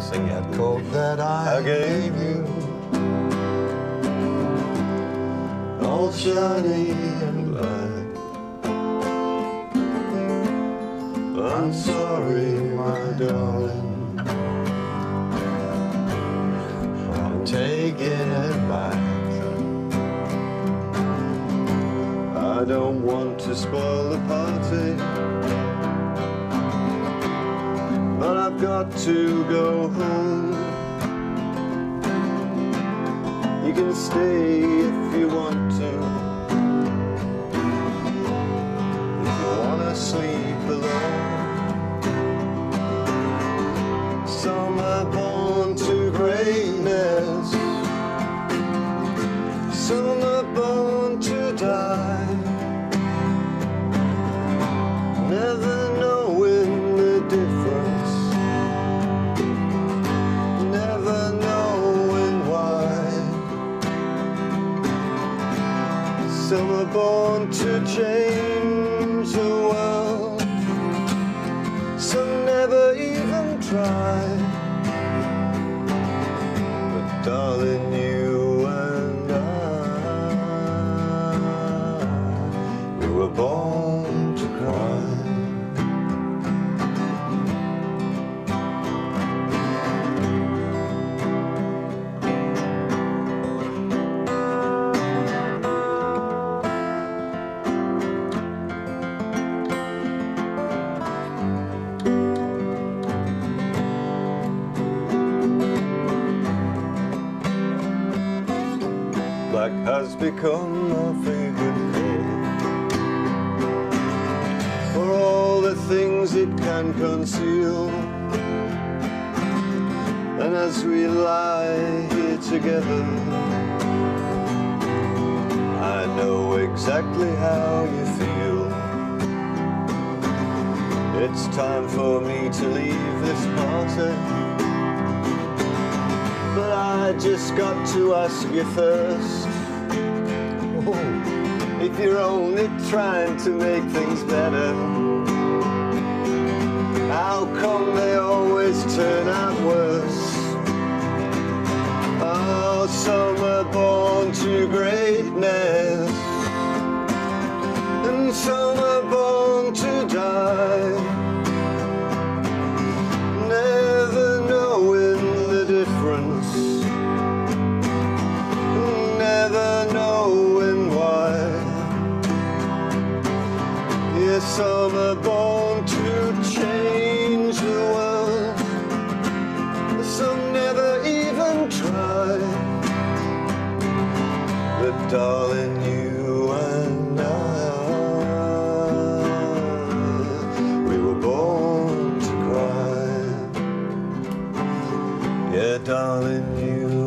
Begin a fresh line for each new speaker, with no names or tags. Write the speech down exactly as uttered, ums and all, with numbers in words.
sing that coat that I, I gave you, all shiny and black. I'm sorry, my darling, I'm taking it back. I don't want to spoil the party, but I've got to go home. You can stay if you want to, if you wanna sleep alone. Some are born to greatness, some are born to die, never knowing the difference, never knowing why. Some are born to change the world, some never even try. But darling, you and I, we were born to cry. Black has become my favorite color, for all the things it can conceal. And as we lie here together, I know exactly how you feel. It's time for me to leave this party, but I just got to ask you first, oh, if you're only trying to make things better, how come they always turn out worse? Oh, some are born to greatness, and some are born to die, never knowing the difference, never knowing why. Yes, some are born to change the world, some never even try. But darling, you and I, we were born to cry. Yeah, darling, you